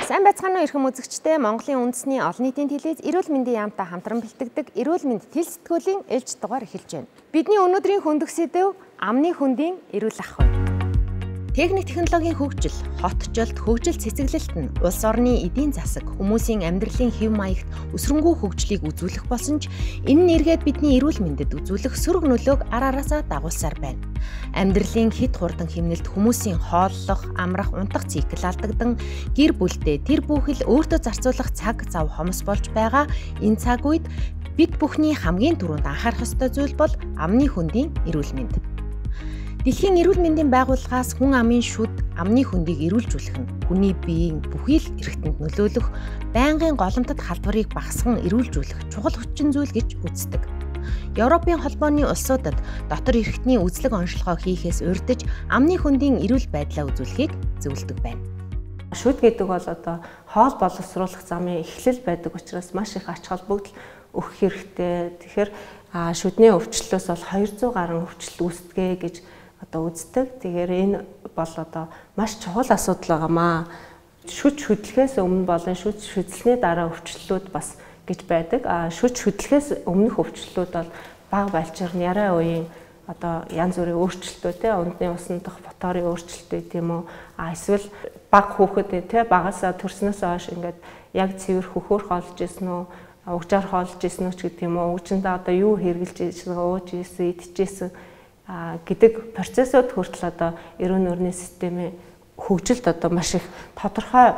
Сайн байцгаана уу эрхэм үзэгчдээ. Монголын үндэсний олон нийтийн телевиз эрүүл мэндийн яамтай хамтран бэлтгэдэг эрүүл мэнд тэл сэтгүүлийн ээлж дугаар эхэлж байна. Бидний өнөөдрийн хөндөх сэдэв амны хөндийн эрүүл ах байна. Техник технологийн хөгжил, хотчлт, хөгжил цэцэглэлт нь улс орны эдийн засаг, хүмүүсийн амьдралын хэв маягт өсрөнгүү хөгжлийг үзүүлэх болсон ч энэ нь эргээд бидний эрүүл мэндэд үзүүлэх сөрөг нөлөөг ар араасаа дагуулсаар байна. Амьдралын хэд хурдан хэмнэлт хүмүүсийн хооллох, амрах, унтах цикл алдагдан гэр бүлдээ тэр бүхэл өөртөө зарцуулах цаг зав хомс болж байгаа энэ цаг үед бид бүхний хамгийн түрүүнд анхаарах ёстой зүйл бол амны хөндийн эрүүл мэнд. Дэлхийн эрүүл мэндийн байгууллагаас хүн амын шүд амны хөндийг эрүүлжүүлэх нь хүний биеийн бүхий л эрхтэнд нөлөөлөх, байнгын голомтод халдварыг багасган эрүүлжүүлэх чухал хүчин зүйл гэж үздэг. Европын холбооны улсуудад дотор эрхтний үзлэг онцлогоо хийхээс урьдж амны хөндийн эрүүл байдлаа үзүүлэхийг зөвлөдөг байна. Шүд гэдэг бол одоо хоол боловсруулах замын эхлэл байдаг учраас маш их ач холбогдол өгөх хэрэгтэй. Тэгэхээр шүдний өвчлөлөөс бол 200 гаруй өвчлөл үүсдэг гэж одоо үздэг. Тэгэхээр энэ бол одоо маш чухал асуудал байгаамаа. Шүд шүдлэхээс өмнө болон шүд шүдлсний дараа өвчлөлүүд бас гэж байдаг. Шүд шүдлэхээс өмнөх өвчлөлүүд бол бага балчир нярай үеийн одоо янз бүрийн өөрчлөлтүүд ундны усан дах боторын өөрчлөлтүүд тийм үү. Эсвэл бага хүүхэд багасаа төрснөөс хойш ингээд яг цэвэр хөхөөр хоолж исэн үү, угжаар хоолж исэн үү ч гэдэг юм уу. Үгжиндээ одоо юу хэрглэж ийсэн, ууж ийсэн, идчихсэн гэдэг процессыг хүртэл одоо эрүүл нурны системийн хөгжилд одоо маш их тодорхой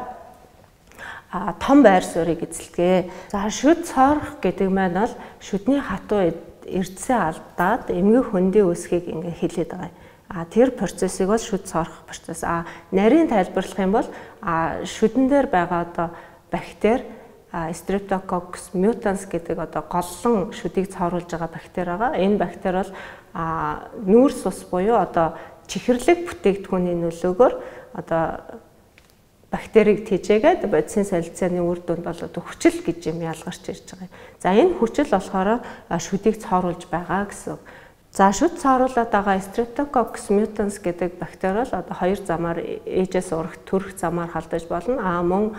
том байр суурийг эзэлдэг. За шүд цоорох гэдэг маань бол шүдний хатуу эрдэсээ алдаад эмгэг хөндийн үсгийг ингээ хэлээд байгаа. Тэр процессыг бол шүд цоорох процесс. Нарийн тайлбарлах юм бол шүдэн дээр байгаа одоо бактери Streptococcus mutans гэдэг одоо голлон шүдийг цооруулж байгаа бактери байгаа. Энэ бактери бол нүүрс ус буюу одоо чихэрлэг бүтээгдэхүүний нөлөөгөөр одоо бактерийг тэжээгээд бодисын солилцооны үр дүнд бол одоо хүчил гэж юм ялгарч ирж байгаа. За энэ хүчил болохоор шүдийг цооруулж байгаа гэсэн. За шүд цооруулаад байгаа Streptococcus mutans гэдэг бактери бол одоо хоёр замаар ээжээс урагт төрөх замаар халдаж болно. Мөн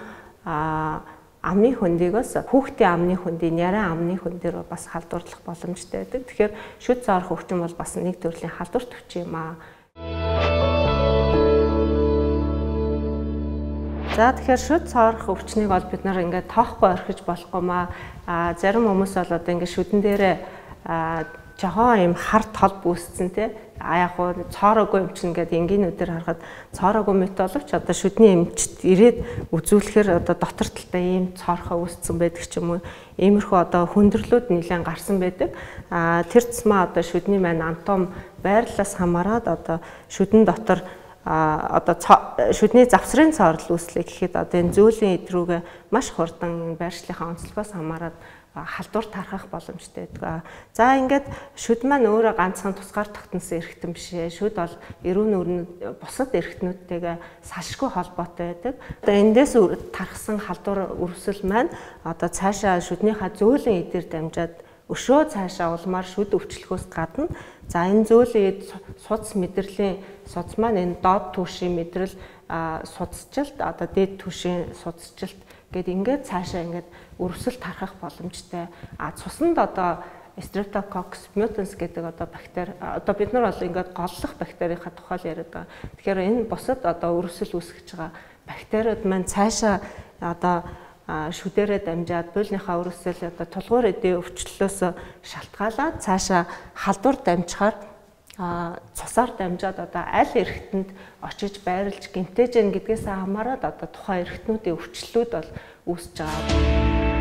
амны хөндийг бас хүүхдийн амны хөндийн нарийн амны хөндээр бас халдварлах боломжтой байдаг. Тэгэхээр шүд цоорох өвчин бол бас нэг төрлийн халдварт өвчин юм аа. За тэгэхээр шүд цоорох өвчнийг бол бид нар ингээд тоохгүй орхиж болохгүй маа. Зарим хүмүүс бол одоо ингээд шүдэн дээрээ жохоо юм харт тол бүүсцэн тий. Яг уу цоороогүй юм чинь ингээд энгийнүүдээр харахад цоороогүй мэт боловч одоо шүдний эмчт ирээд үзүүлэхээр одоо дотор талтай ийм цоорхоо үүсцэн байдаг ч юм уу. Иймэрхүү одоо хүндрэлүүд нэлээд гарсан байдаг. Тэр цэсмээ одоо шүдний маань антом байрлалаас хамаарат одоо шүдэн дотор одоо шүдний завсрын цоорл үүслэх гэхэд одоо энэ зөөлөн идрүүгээ маш хурдан байршлийнхаа онцлогоос хамаарат халдвар тархах боломжтой байдаг. За ингээд шүд маань өөрөө ганцхан тусгаар тогтносон эрхтэн биш ээ. Шүд бол эрүүл нурны бусад эрхтнүүдтэйгээ салшгүй холбоотой байдаг. Одоо эндээс тархсан халдвар өрсөл маань одоо цаашаа шүднийхаа зөөлөн эдээр дамжаад өшөө цаашаа улмаар шүд өвчлөхөөс гадна за энэ зөөлөн эд судас мэдрэлийн судас маань энэ доод түвшийн мэдрэл судасчлт одоо дээд түвшийн судасчлт гэд ингээд цаашаа ингээд өрсөл тархах боломжтой. Цуснд одоо Streptococcus mutans гэдэг одоо бактери одоо бид нар бол ингээд голлох бактерийнхаа тухай л яриад байгаа. Тэгэхээр энэ бусад одоо өрсөл үүсгэж байгаа бактериуд маань цаашаа одоо шүдэрээ дамжаад буйлныхаа өрсөл одоо тулгуур эдийн өвчлөлөөс шалтгаалаад цаашаа халдвар дамжихаар цусаар дамжаад одоо аль эрхтэнд очиж байрлаж гинтэж гэн гэдгээс хамаарат одоо тухайн эрхтнүүдийн өвчлөлүүд бол үүсэж байгаа.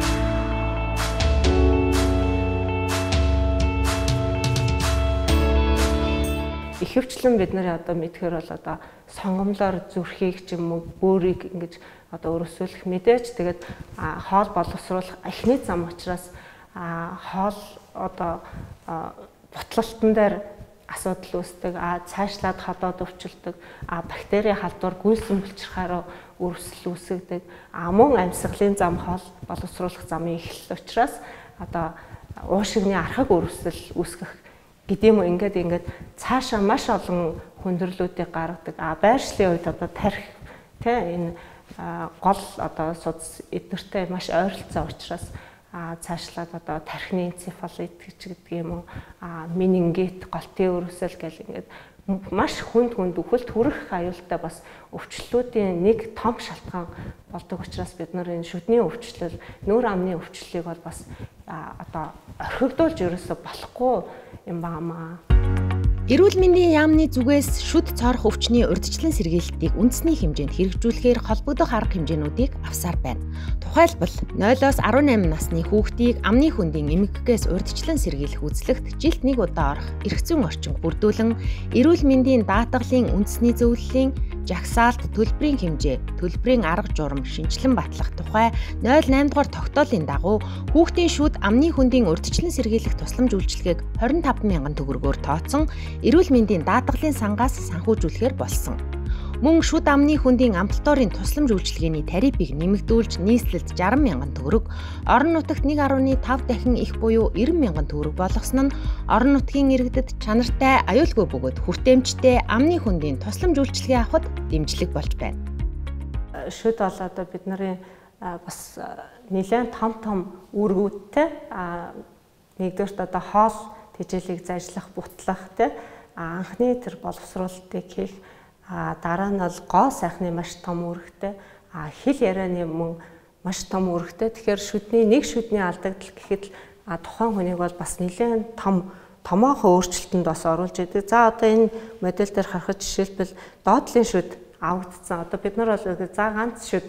Ихэвчлэн бид нар одоо мэдхээр бол одоо сонгомлоор зүрхийг ч юм уу бөөрийг ингэж одоо өрөвсүүлэх мэдээж тэгээд хоол боловсруулах эхний зам учраас хоол одоо бутлалтан дээр асуудал үүсдэг, цаашлаад ходоод өвчлөдөг, бактери халдвар гүйсэн булчирхаараа өрөвсөл үүсгдэг, мөн амьсгалын зам хоол боловсруулах замын эхлэл учраас одоо уушигны архаг өрөвсөл үүсгэх гэдэм үү ингээд цаашаа маш олон хүндрэлүүдийг гаргадаг. Байршлын үед одоо тарих энэ гол одоо судас эднэртэй маш ойролцоо учраас цаашлаад одоо тархины энцефалит гэдэг юм уу менингит голтын өрөвсөл гэл ингээд маш хүнд үхэлд хүрэх аюултай бас өвчлөлүүдийн нэг том шалтгаан болдог учраас бид нар энэ шүдний өвчлөл, нүүр амны өвчлөлийг бол бас одоо орхигдуулж ерөөсө болохгүй юм баамаа. Эрүүл мэндийн яамны зүгээс шүд цорох өвчний урьдчилан сэргийлэлтийг үндэсний хэмжээнд хэрэгжүүлэхээр холбогдох арга хэмжээнүүдийг авсаар байна. Тухайлбал 0-18 насны хүүхдийг амны хөндийн эмгэгээс урьдчилан сэргийлэх үзлэгт жилд 1 удаа орох эрх зүйн орчинг бүрдүүлэн эрүүл мэндийн даатгалын үндэсний зөвлөлийн жагсаалт төлбөрийн хэмжээ, төлбөрийн арга журам шинжилэн батлах тухай 08 дугаар тогтоолын дагуу хүүхдийн шүд амны хөндийн урьдчилан сэргийлэх тусламж үйлчилгээг 25,000 төгрөгөөр тооцсон эрүүл мэндийн даатгалын сангаас санхүүжүүлэхээр болсон. Мөн шүд амны хөндийн амбулаторийн тусламж үйлчилгээний тарифыг нэмэгдүүлж нийслэлд 60,000 төгрөг, орон нутагт 1.5 дахин их буюу 90,000 төгрөг болгосон нь орон нутгийн иргэдэд чанартай, аюулгүй бөгөөд хүртээмжтэй амны хөндийн тусламж үйлчилгээ авахд дэмжлэг болж байна. Шүд бол одоо бид нарын бас нэлээд том үүргүүдтэй нэгдүгээрт одоо хоол тэжээлийг зажлах, бутлах анхны тэр боловсруулалтыг хийх дараа нь бол гоо сайхны маш том үүрэгтэй хэл ярианы мөн маш том үүрэгтэй. Тэгэхээр нэг шүдний алдагдал гэхэд тухайн хүнийг бол бас нэлээд томоохон өөрчлөлтөнд бас оруулж идэг. За одоо энэ модель дээр харахад жишээлбэл доотлын шүд авагдсан. Одоо бид нар бол за ганц шүд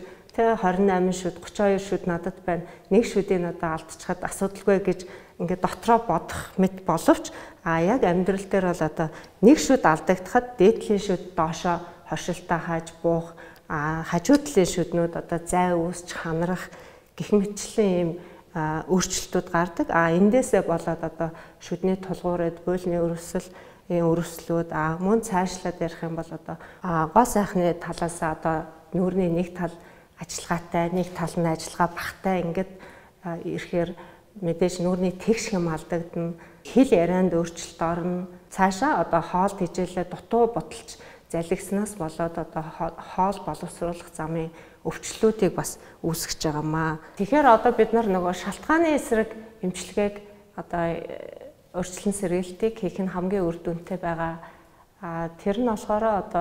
28 шүд, 32 шүд надад байна. Нэг шүдийг надад алдчихад асуудалгүй гэж ингээд дотроо бодох мэт боловч яг амьдрал дээр бол одоо нэг шүд алдагдахад дээдлийн шүд доошоо хошилтаа хааж буух, хажуу талын шүднүүд одоо зай үүсч ханарах гэх мэтчлэн ийм өөрчлөлтүүд гардаг. Эндээсээ болоод одоо шүдний тулгуурад буйлны өрөвслүүд мөн цаашлаад ярих юм бол одоо гоо сайхны талаас одоо нүүрний нэг тал ажиллагаатай, нэг тал нь ажиллагаа багтай ингээд ирэхээр мэдээж нүүрний тэгш хэм алдагдана, хэл ярианд өөрчлөлт орно. Цаашаа одоо хоол тэжээлээ дутуу бодолч залгиснаас болоод одоо хоол боловсруулах замын өвчлөлүүдийг бас үүсгэж байгаамаа. Тэгэхээр одоо бид нар нөгөө шалтгааны эсрэг эмчилгээг одоо урьдчилан сэргийлтийг хийх нь хамгийн үр дүнтэй байгаа. Тэр нь болохоор одоо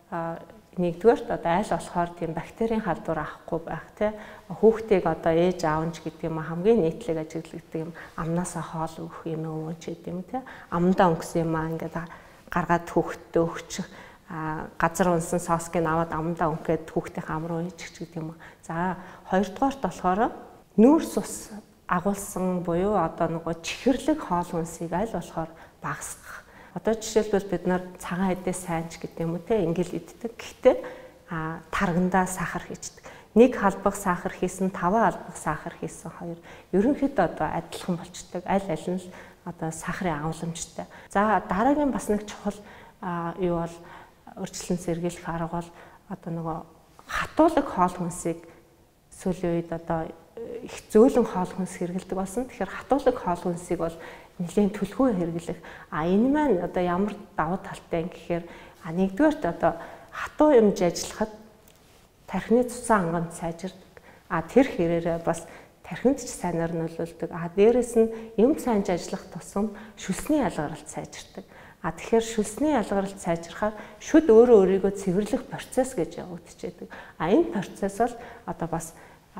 нэгдүгээрт одоо аль болохоор тийм бактерийн халдвар авахгүй байх тий хүүхдийг одоо ээж аавч гэдэг юм хамгийн нийтлэг ажиглагдаг юм амнаасаа хоол өгөх юм уу ч гэдэг юм тий амдаа өнгөсөн юм ингээд гаргаад хүүхдтэй өгчих газар унсан соскыг аваад амдаа өнгөд хүүхдийн ам руу иччих гэдэг юм. За хоёрдугаарт болохоор нүүрс ус агуулсан буюу одоо нөгөө чихэрлэг хоол хүнсийг аль болохоор багасгах. Одоо жишээлбэл бид нар цагаан эдээ сайнч гэдэг юм уу те ингээл иддэг. Гэхдээ таргандаа сахар хийдэг. Нэг халбах сахар хийсэн, 5 халбах сахар хийсэн хоёр ерөнхийдөө одоо адилхан болчдөг. Аль нь л одоо сахарын агуулмжтай. За дараагийн бас нэг чухал юу бол урьдчилан сэргийлэх арга бол одоо нөгөө хатуулаг хоол хүнсийг сүүлийн үед одоо их зөөлөн хоол хүнс хэрэглэдэг болсон. Тэгэхээр хатуулаг хоол хүнсийг бол нэлийн түлхүү хэрэглэх. Энэ маань одоо ямар давуу талтай юм гэхээр нэгдүгээрт одоо хатуу юмж ажиллахад тархины цуцаан ангамд сайжирдаг. Тэр хэрээрээ бас тархинд ч сайнаар нөлөөлдөг. Дээрээс нь юм сайнж ажиллах тусам шүлсний ялгаралт сайжирдаг. Тэгэхээр шүлсний ялгаралт сайжрахаар шүд өөрөө өөрийгөө цэвэрлэх процесс гэж явагдчихэдэг. Энэ процесс бол одоо бас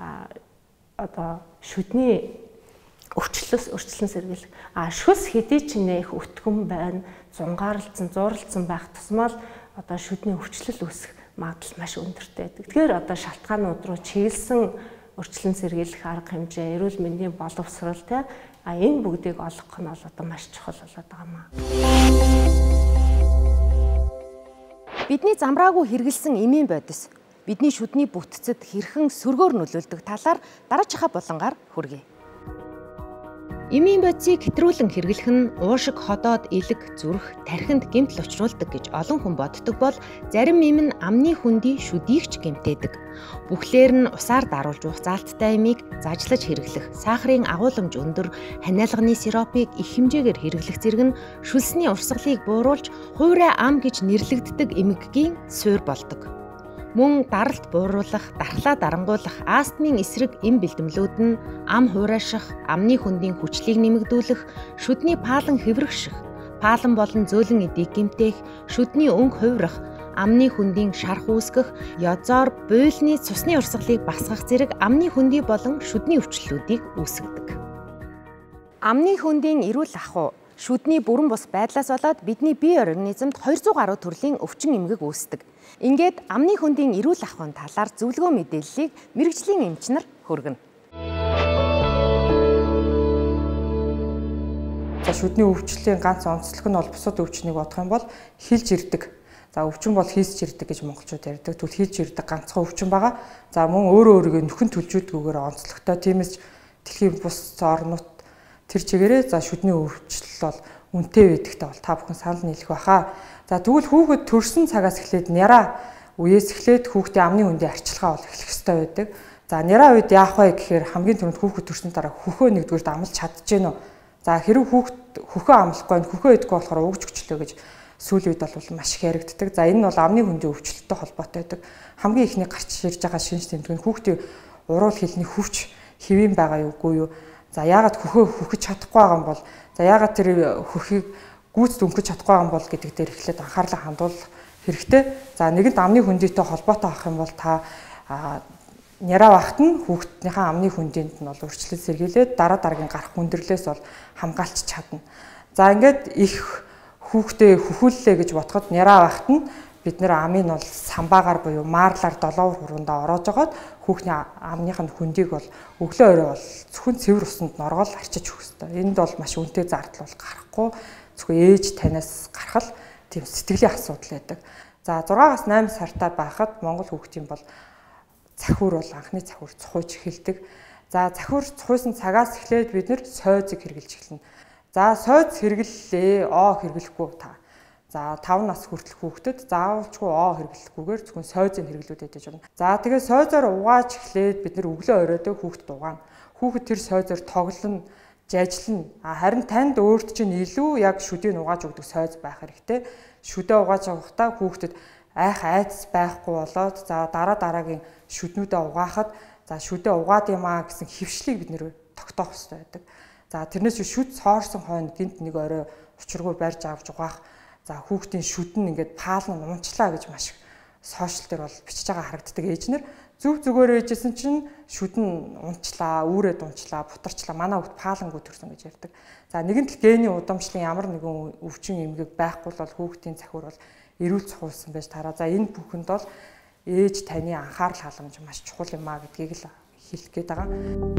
одоо шүдний урьдчилан сэргийлэх. Шүс хэдий ч нэх өтгөн байна, зурлалцсан байх тусмаа л одоо шүдний өвчлөл үүсэх магадлал маш өндөртэй байдаг. Тэгэхээр одоо шалтгаанууд руу чиглэсэн урьдчилан сэргийлэх арга хэмжээ, эрүүл мэндийн боловсрол энэ бүгдийг олох нь бол одоо маш чухал болоод байгаамаа. Бидний замраагүй хэрэгэлсэн эмийн бодис бидний шүдний бүтцэд хэрхэн сөргөөр нөлөөлдөг талаар дараачихаа булангаар хүргэе. Эмийн бодисыг хэтрүүлэн хэрэглэх нь уушиг ходоод элэг, зүрх, тархинд гэмтэл учруулдаг гэж олон хүн боддог бол зарим эм нь амны хөндий шүдийг ч гэмтээдэг. Бүхлээр нь усаар даруулж уух заалттай эмийг зажлаж хэрэглэх, сахарын агуулмж өндөр, ханиалганы сиропыг их хэмжээгээр хэрэглэх зэрэг нь шүлсний урсгалыг бууруулж хуурай ам гэж нэрлэгддэг эмгэгийн суурь болдог. Мөн даралт бууруулах, дархлаа дарангуулах астмын эсрэг эм бэлтгэлүүд нь ам хуурайших, амны хөндийн хүчлийг нэмэгдүүлэх, шүдний паалан хэврэгших, паалан болон зөөлөн эдийг гэмтэх, шүдний өнгө хувирах, амны хөндийн шарх үүсгэх, язоор буйлны цусны урсгалыг басгах зэрэг амны хөндий болон шүдний өвчлөлүүдийг үүсгэдэг. Амны хөндийн эрүүл ахуй шүдний бүрэн бус байдлаас болоод бидний бие организмд 200 гаруй төрлийн өвчин эмгэг үүсдэг. Ингээд амны хөндийн эрүүл ахуйн талаар зөвлөгөө мэдээллийг мэрэгжлийн эмч нар хүргэнэ. За шүдний өвчлөлийн ганц онцлог нь бол бусад өвчнийг бодох юм бол хилж ирдэг. За өвчин бол хийсч ирдэг гэж монголчууд ярьдаг. Тэгвэл хилж ирдэг ганцхан өвчин байгаа. За мөн өөрөө өөрийгөө нөхөн төлжүүлдгүйгээр онцлогтой. Тиймээс дэлхийн бус орнууд тэр чигээрээ за шүдний өвчлөл бол үнэтэй байдагтай бол та бүхэн санал нийлэх байхаа. За тэгвэл хүүхэд төрсөн цагаас эхлээд няраа үеэс эхлээд хүүхдийн амны хөндийн арчилгаа бол эхлэх ёстой байдаг. За няраа үед яах вэ гэхээр хамгийн түрүүнд хүүхэд төрсөн дараа хөхөө нэгдүгээрт амлаж чадчихэв нөө. За хэрэг хүүхэд хөхөө амлахгүй нь хөхөө идэхгүй болохоор угж өчлөө гэж сүүлийн үед бол маш их яригддаг. За энэ нь бол амны хөндийн өвчлөлттэй холбоотой байдаг. Хамгийн ихний гарч ирж байгаа шинж тэмдэг нь хүүхдийн уруул хэлний хөвч хэвэн байгаа юугүй юу. За яагаад хөхөө хөхөж чадахгүй байгаа юм бол за яагаад тэр хөхийг гүйцэд өнгөж чадахгүй байгаа юм бол гэдэг дээр эхлээд анхаарлаа хандуулах хэрэгтэй. За нэгэнт амны хөндийтэй холбоотой авах юм бол та няраа багт нь хүүхдийнхээ амны хөндийнд нь бол урьдчилан сэргийлээд дараа дараагийн гарах хүндрэлээс бол хамгаалж чадна. За ингээд их хүүхдээ хөхүүллээ гэж бодоход няраа багт нь бид нэр амыг бол самбаагаар буюу маарлаар 7 хуруундаа ороож жагаад хүүхний амных нь хөндийг бол өглөө орой бол зөвхөн цэвэр усанд норгол арчиж өгөх хэрэгтэй. Энд бол маш үнэтэй зардал бол гарахгүй зөвхөн ээж танаас гарах тийм сэтгэлийн асуудал байдаг. За 6-аас 8 сартай байхад монгол хүүхдийн бол цахиур бол анхны цахиур цухууж эхэлдэг. За цахиур цухуусан цагаас эхлээд бид нэр сойзыг хэрглэж эхэлнэ. За сойз хэрглэлээ хэрглэхгүй та. За 5 нас хүртэлх хүүхдэд заавалчгүй хэрглэхгүйгээр зөвхөн сойзыг хэрглүүлээд байж болно. За тэгээ сойзоор угааж эхлээд бид нэр өглөө оройдоо хүүхдэд угаана. Хүүхэд тэр сойзоор тоглоно, жажлна. Харин танд өөрт чинь илүү яг шүдийг угааж өгдөг сойз байх хэрэгтэй. Шүдээ угааж явахдаа хүүхдэд айц байхгүй болоод за дараагийн шүднүүдээ угаахад за шүдээ угаад юмаа гэсэн хөвшлийг бид нэр тогтоох хэрэгтэй байдаг. За тэрнээс шүд цоорсон хойно гинт нэг орой учиргүй барьж авч угаах. За хүүхдийн шүд нь ингээд паалн унчлаа гэж маш их сошиал дээр бол бичиж байгаа харагддаг ээжнэр зөв зүгээр ээжсэн чинь шүд нь унчлаа, үүрээд унчлаа, бутарчлаа. Манай хүүхд пааланггүй төрсөн гэж ярьдаг. За нэгэнт л гений удамшлын ямар нэгэн өвчин эмгэг байхгүй бол хүүхдийн цахиур бол эрүүл цохуулсан байж тараа. За энэ бүхэнд бол ээж таны анхаарал халамж маш чухал юм а гэдгийг л хэлэх гээд байгаа.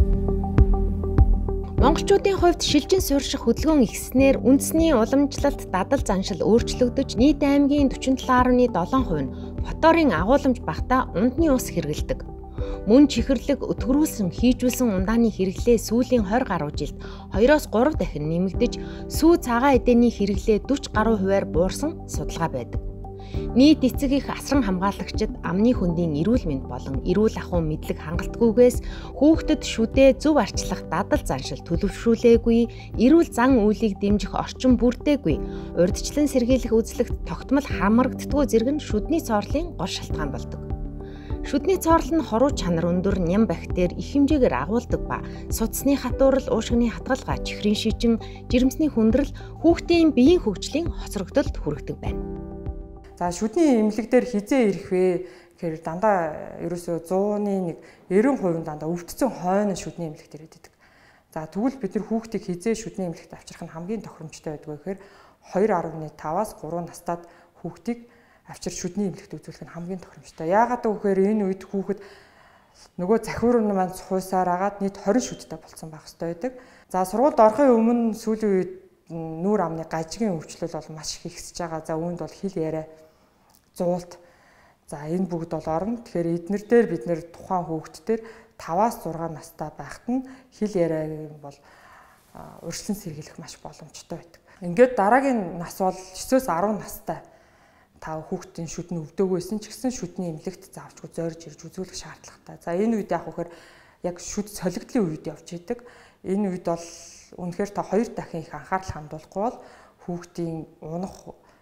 Монголчуудын хувьд шилжин суурьших хөдөлгөөн ихснээр үндэсний уламжлалт дадал заншил өөрчлөгдөж нийт аймгийн 47.7% нь фоторын агуулмж багтаа ундны ус хэрэглэдэг. Мөн чихэрлэг өтгөрүүлсэн хийжүүлсэн ундааны хэрэглээ сүүлийн 20 гаруй жилд 2-3 дахин нэмэгдэж сүү цагаан эдэний хэрэглээ 40 гаруй хувиар буурсан судалгаа байдаг. Нийт эцэг их асран хамгаалагчид амны хөндийн эрүүл мэнд болон эрүүл ахуй мэдлэг хангалтгүйгээс хүүхдэд шүдээ зөв арчлах дадал заншил төлөвшүүлээгүй, эрүүл зан үйлийг дэмжих орчин бүрдээгүй, урьдчилан сэргийлэх үзлэгт тогтмол хамрагддаггүй зэрэг нь шүдний цоорлын гол шалтгаан болдог. Шүдний цоорл нь хоруу чанар өндөр ням бактери их хэмжээгээр агуулдаг ба судасны хатуурал, уушгины хатгалгаа, чихрийн шижин, жирэмсний хүндрэл хүүхдийн биеийн хөгжлийн хоцрогдолд хүргэдэг байна. За шүдний эмнэлэг дээр хизээ ирэх вэ гэхээр дандаа ерөөсөө 100-ны 90% дандаа өвдсөн хойно шүдний эмнэлэгт ирээд идэг. За тэгвэл бид нар хүүхдийг хизээ шүдний эмнэлэгт авчрах нь хамгийн тохиромжтой байдаг гэхээр 2.5-аас 3 настайд хүүхдийг авчир шүдний эмнэлэгт үзүүлэх нь хамгийн тохиромжтой. Яагаад гэвэл энэ үед хүүхэд нөгөө захиур нь маань цухуусаар агаад нийт 20 шүдтэй болсон байх хэрэгтэй байдаг. За сургуульд орохын өмнө сүүлийн үед нүүр амны гажгийн өвчлөл бол маш их ихсэж байгаа. За үүнд бол хил яриа зуулт. За энэ бүгд бол орно. Тэгэхээр эднэр дээр бид нэр тухайн хүүхдтэр 5-аас 6 настай байхад нь хил яриаг бол урьдчилан сэргийлэх маш боломжтой байдаг. Ингээд дараагийн нас бол 9-өөс 10 настай та хүүхдийн шүд нь өвдөөгүйсэн ч гэсэн шүдний эмнэлэгт заавчгүй зорж ирж үзүүлэх шаардлагатай. За энэ үед яах вэ гэхээр яг шүд солигдлын үед явж идэг. Энэ үед бол үнэхээр та 2 дахин их анхаарал хандуулахгүй бол хүүхдийн унах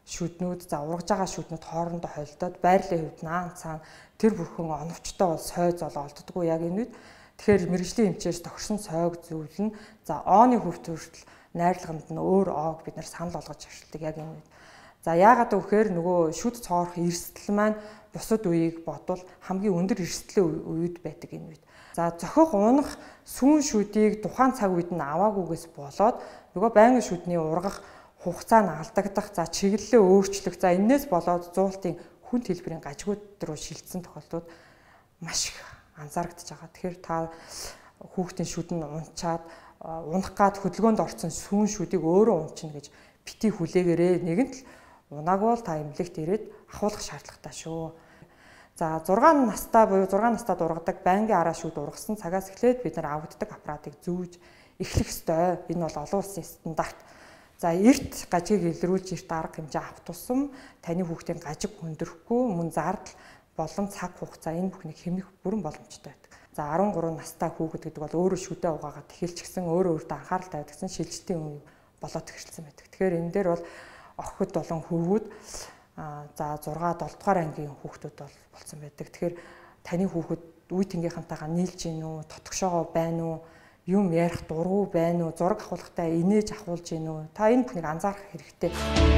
шүднүүд, за ургаж байгаа шүднүүд хоорондоо холдоод байрлалын хувьд наан цаана тэр бүрхэн оновчтой бол сой зол олддоггүй яг энэ үед. Тэгэхээр мэрэгжлийн эмчээс тохирсон сойг зөвлөн заооны хөвт хүртэл найрлаганд нь өөр оог бид нар санал болгож ашигладаг яг энэ үед. За яагаад гэвэл нөгөө шүд цоорох эрсдэл маань бусад үеийг бодвол хамгийн өндөр эрсдлийн үед байдаг энэ үед. За зохих унах сүүн шүдийг тухайн цаг үед нь аваагүйгээс болоод нөгөө байнгын шүдний ургах хугацаа нь алдагдах, за чиглэлээ өөрчлөх, за энээс болоод зуултын хүнд хэлбэрийн гажигууд руу шилжсэн тохиолдлууд маш их анзаарэгдэж байгаа. Тэгэхээр та хүүхдийн шүд нь унчаад унах гад хөдөлгөөнд орсон сүүн шүдийг өөрөө унчна гэж бити хүлээгээрээ нэгэнт л унаагүй бол та эмнэлэгт ирээд ахуулах шаардлагатай шүү. За 6 настай буюу 6 настад ургадаг байнгын араа шүд ургасан цагаас эхлээд бид нар авагддаг аппаратыг зүүж эхлэх ёстой. Энэ бол олон улсын стандарт. За эрт гажиг илрүүлж эрт арга хэмжээ авах тусам таны хүүхдийн гажиг хүндрэхгүй мөн зардал болон цаг хугацаа энэ бүхнийг хэмнэх бүрэн боломжтой байдаг. За 13 настай хүүхэд гэдэг бол өөрөө шүдээ угаагаад эхэлчихсэн, өөрөө өөртөө анхаарал тавьдагсан шилжилтийн үе болоод эхэлсэн байдаг. Тэгэхээр энэ дээр бол охид болон хөвгүүд за 6 7 дугаар ангийн хүүхдүүд бол болсон байдаг. Тэгэхээр таны хүүхэд үе тэнгийнхантайгаа нийлж гин үү, тотгошоогоо байна уу, юм ярих дургу байна уу, зураг авахлахтаа инээж авахулж гин үү? Та энэ бүхнийг анзаарах хэрэгтэй.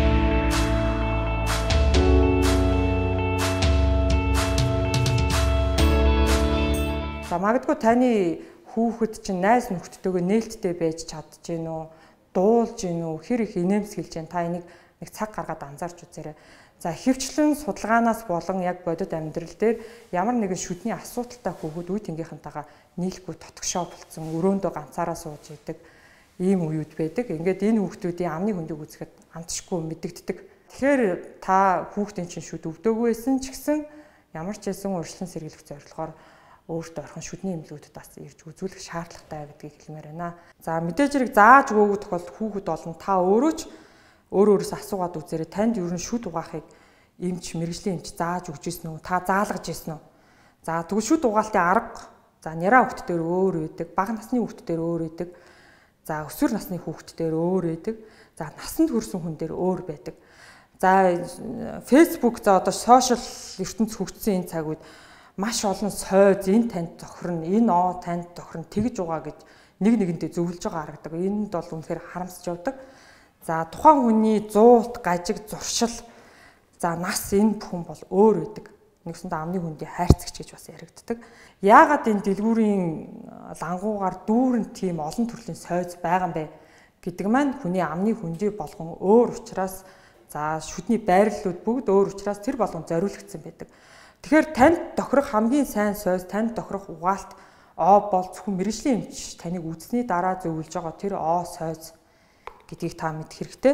За магадгүй таны хүүхэд чинь найз нөхдөдөө нээлттэй байж чадж гин үү, дуулж гин үү, хэр их инээмсэглэж гин, та энийг нэг цаг гаргаад анзаарч үзээрэй. За хөвчлэн судалгаанаас болон яг бодит амьдрал дээр ямар нэгэн шүдний асуудалтай хүүхэд үе тэнгийнхантайгаа нийлэхгүй тотгошоо болцсон, өрөөндөө ганцаараа сууж идэг ийм үеуд байдаг. Ингээд энэ хүүхдүүдийн амны хөндийг үзэхэд амтшгүй мэдэгддэг. Тэгэхээр та хүүхдийн чинь шүд өвдөөгүй байсан ч гэсэн ямар ч хэлсэн урьдчилан сэргийлэх зорилгоор өөртөө орхон шүдний эмнэлгүүдэд бас ирж үзүүлэх шаардлагатай гэдгийг хэлмээр байна. За мэдээж хэрэг зааж өгөөгүй тохиолдолд хүүхэд болон та өөрөө ч өөрөөсөө асуугаад үзээрэй. Танд ер нь шүд угаахыг эмч, мэрэгжлийн эмч зааж өгч ирсэн үү? Та заалгаж ирсэн үү? За тэгвэл шүд угаалтын арга, за няраа хүүхд дээр өөр байдаг, бага насны хүүхд дээр өөр байдаг. За өсвөр насны хүүхд дээр өөр байдаг. За насанд хүрсэн хүн дээр өөр байдаг. За Facebook за одоо сошиал ертөнц хөгжсөн энэ цаг үед маш олон сойз энэ танд тохирно, энэ оо танд тохирно тэгж угаа гэж нэг нэгэнтэй зөвлөж байгаа харагдаг. Энд бол үнэхээр харамсаж явдаг. За тухайн хүний зуут, гажиг, зуршил, за нас энэ бүхэн бол өөр байдаг. Нэгсэндээ амны хөндийн хайрцагч гэж бас яригддаг. Яагаад энэ дэлгүүрийн лангуугаар дүүрэн тийм олон төрлийн сойз байгаа юм бэ гэдэг маань хүний амны хөндий болгон өөр учраас за шүдний байрлалууд бүгд өөр учраас тэр болгон зориулагдсан байдаг. Тэгэхээр танд тохирох хамгийн сайн сойз, танд тохирох угаалт оо бол зөвхөн мэрэгжлийн эмч таныг үзсний дараа зөвлөж байгаа тэр оо сойз гэдгийг та мэдэх хэрэгтэй.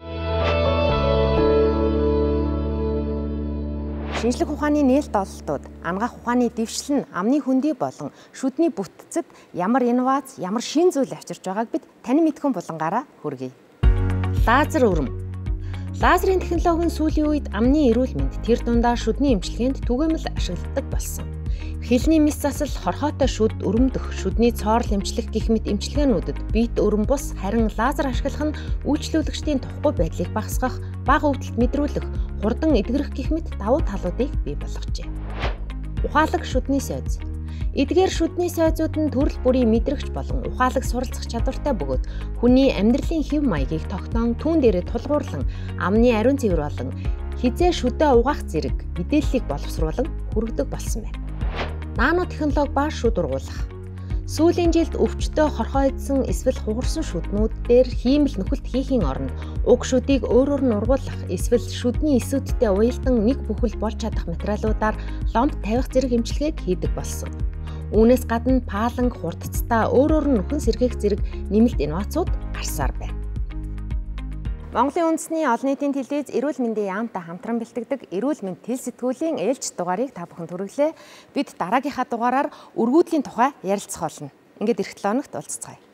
Шинжлэх ухааны нээлт ололтууд ангаах ухааны дэвшил нь амны хөндий болон шүдний бүтцэд ямар инновац, ямар шин зүйл авчирч байгааг бид тань мэдхэн булангаараа хүргэе. Лазер өрөм. Лазерын технологийн сүүлийн үед амны эрүүл мэнд тэр дундаа шүдний эмчилгээнд түгээмэл ашигладаг болсон. Хилний мис засал, хорхоотой шүд өрөмдөх, шүдний цоорл эмчлэх гэх мэт эмчилгээнүүдэд биет өрөм бус харин лазер ашиглах нь үйлчлүүлэгчдийн тухгүй байдлыг багасгах, бага өвдөлт мэдрүүлэх, хурдан эдгэрэх гэх мэт давуу талуудыг бий болгожээ. Ухаалаг шүдний сойз. Эдгээр шүдний сойзууд нь төрөл бүрийн мэдрэгч болон ухаалаг суралцах чадвартай бөгөөд хүний амьдралын хэв маягийг тогтоон түүн дээрээ тулгуурлан амны ариун цэвэр болон хизээ шүдээ угаах зэрэг мэдээллийг боловсруулан хүргэдэг болсон байна. Нано технологи ба шүд ургуулах. Сүүлийн жилд өвчтөе хорхоодсон эсвэл хугарсан шүднүүд дээр хиймэл нөхөлт хийхийн оронд уг шүдийг өөрөөр нь ургуулах эсвэл шүдний эсүүдтэй уялдан нэг бүхэл болж чадах материалуудаар ломб тавих зэрэг эмчилгээг хийдэг болсон. Үүнээс гадна пааланг, хурдцтай өөрөөр нь нөхөн сэргээх зэрэг нэмэлт инновацууд гарсаар байна. Монголын үндэсний олон нийтийн телевиз эрүүл мэндийн яамтай хамтран бэлтгэдэг эрүүл мэнд тэл сэтгүүлийн ээлж дугаарыг та бүхэнд хүргэлээ. Бид дараагийнхаа дугаараар өргүүдлийн тухай ярилцах болно. Ингээд эх 7 хоногт уулзцгаая.